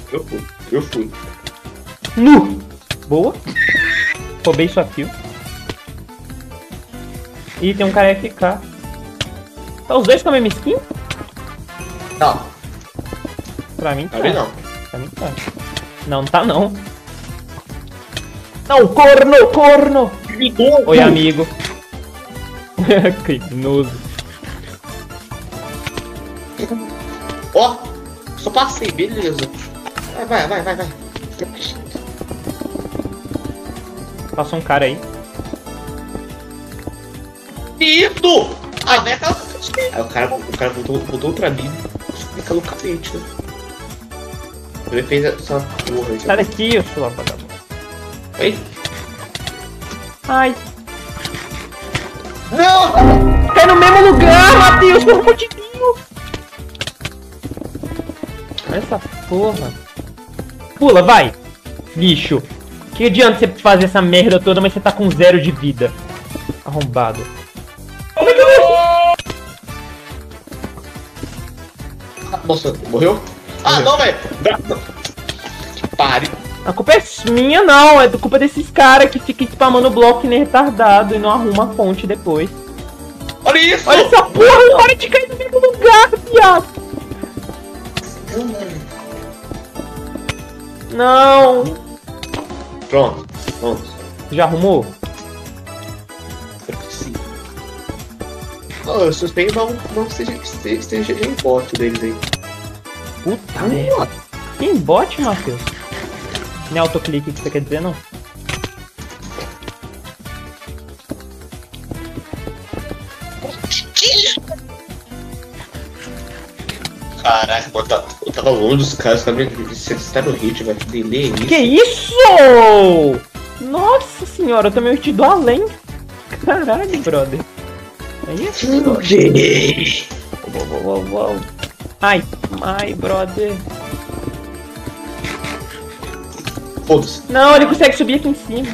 Eu fui. Nu! Boa. Roubei sua kill. Ih, tem um cara FK. Tá os dois com a mesma skin? Não, Pra mim tá. também não. Pra mim tá. Não, tá não. Não, corno, corno! Oi, amigo. Criminoso. Ó, só passei, beleza. Vai. Passou um cara aí. Isso! Ah, vai aquela... Aí o cara botou outra mina. Fica no cacete, né? Ele fez essa porra aí. Sai daqui, eu sou vagabundo. Oi? Ai. Não! Cai no mesmo lugar, Matheus, pelo amor de Deus. Olha essa porra. Pula, vai. Bicho. Que adianta você fazer essa merda toda, mas você tá com 0 de vida. Arrombado. Como é que eu... Nossa, morreu? Ah, não, velho! Pare! A culpa é minha, não. É culpa desses caras que ficam spamando o bloco que nem retardado e não arruma a fonte depois. Olha isso! Olha essa porra, para de cair no mesmo lugar, viado. Não. Pronto. Já arrumou? Sim. Oh, eu suspeito não esteja em bot deles aí. Puta merda. Quem bot, Matheus? Não é autoclique que você quer dizer, não? Caraca, eu tava longe dos caras, você tá no hit, vai delay isso. Que isso? Nossa senhora, eu também te dou além. Caralho, brother. É isso? Uau. Ai, brother. Foda-se. Não, ele consegue subir aqui em cima.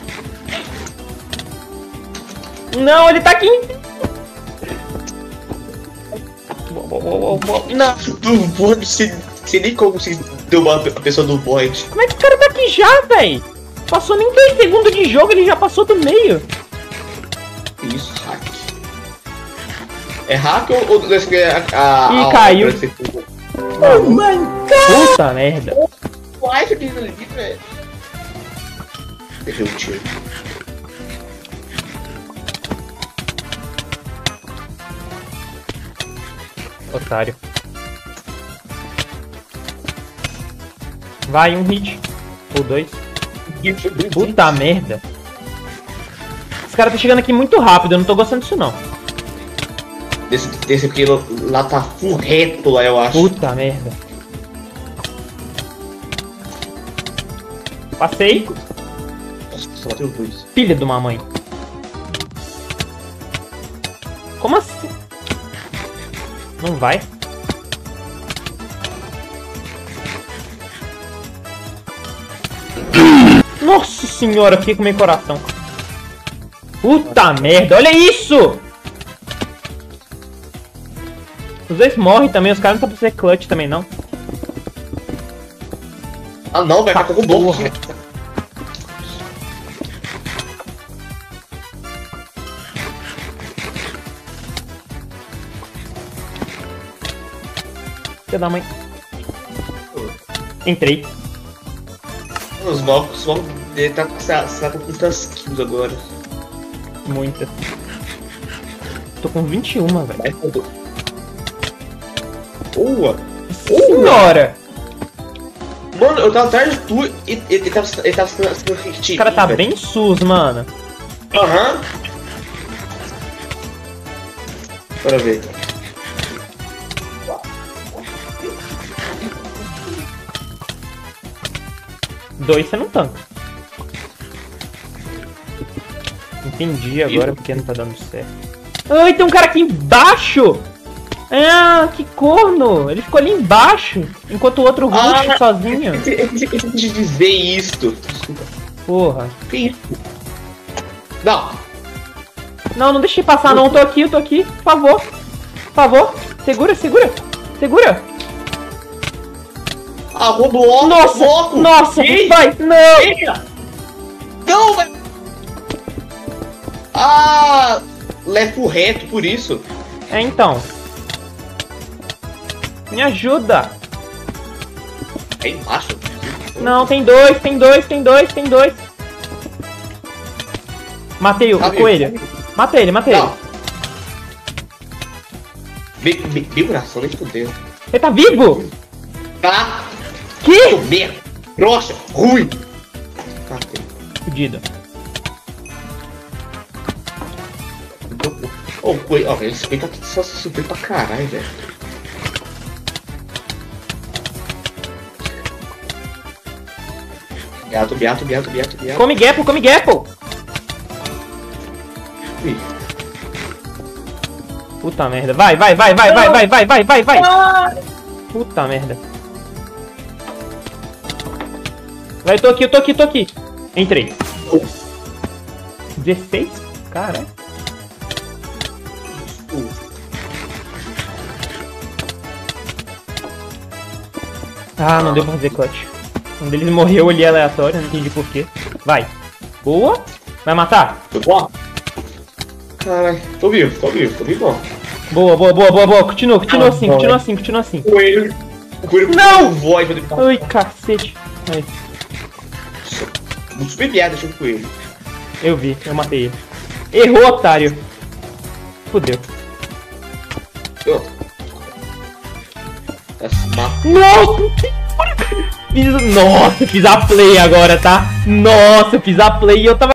Não, ele tá aqui em cima. Não. Do void, sei nem como se deu a pessoa do void. Como é que esse cara tá aqui já, véi? Passou nem 2 segundos de jogo, ele já passou do meio. Isso, hack. É hack ou Ih, caiu. Oh my god! Puta merda. Uai, que diz ali, velho. Errei o tiro. Otário. Vai, um hit. Ou 2. Puta merda. Esse cara tá chegando aqui muito rápido, eu não tô gostando disso não. Desse porque lá tá full reto lá, eu acho. Puta merda. Passei. Nossa, só bateu 2. Filha de uma mãe. Como assim? Não vai? Nossa senhora, fiquei com meu coração. Puta merda, olha isso! Os dois morrem também, os caras não estão pra ser clutch também não. Ah não, velho, tá com bom. Filha da mãe. Entrei. Os blocos vão. Ele tá com quantas kills agora? Muita. Tô com 21, velho. Boa! Senhora! Mano, eu tava atrás de tu e ele tava sendo hit. O cara tá bem sus, mano. Aham. Bora ver. Dois você não tanca. Entendi agora porque não tá dando certo. Ai, tem um cara aqui embaixo! Ah, que corno! Ele ficou ali embaixo, enquanto o outro rush sozinho. Eu de dizer isto. Desculpa. Porra. Que isso? Não. Não deixa eu passar não, eu tô aqui, por favor. Por favor. Segura. bloco. Nossa, bloco. nossa, Ei, vai, não. Eita. Não, vai. Ah, leva o reto por isso. É, então. Me ajuda. É embaixo. Não, tem dois, tem dois, tem dois, tem dois. Matei o coelho. Matei ele, matei ele. Não. Meu coração, nem fudeu. Ele tá vivo? Tá. Que? Merda. Grossa, ruim. Catei. Fudido. Ô, coelho, ó, esse coelho tá só se super pra caralho, velho. Beato. Come Gapple, come Gapple. Ih. Puta merda. Vai. Puta merda. Vai, tô aqui. Entrei. 16? Caralho. Ah, não deu pra fazer clutch. Um deles morreu ali aleatório, não entendi porquê. Vai. Boa. Vai matar? Ó. Caralho, tô vivo, ó. Boa. Continua assim. O coelho Não! voz, Ai, cacete. Aí. Super viado, deixa o coelho. Eu vi, eu matei ele. Errou, otário. Fudeu. Nossa, fiz a play agora, tá? Nossa, eu fiz a play e eu tava